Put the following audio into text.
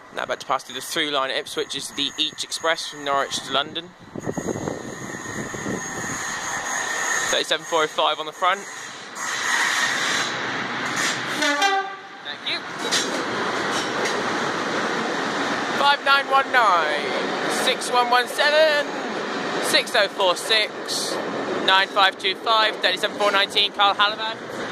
Now about to pass through the through line at Ipswich is the Each Express from Norwich to London. 37405 on the front. Thank you. 5919 6117 6046 9525 37419 Halivad.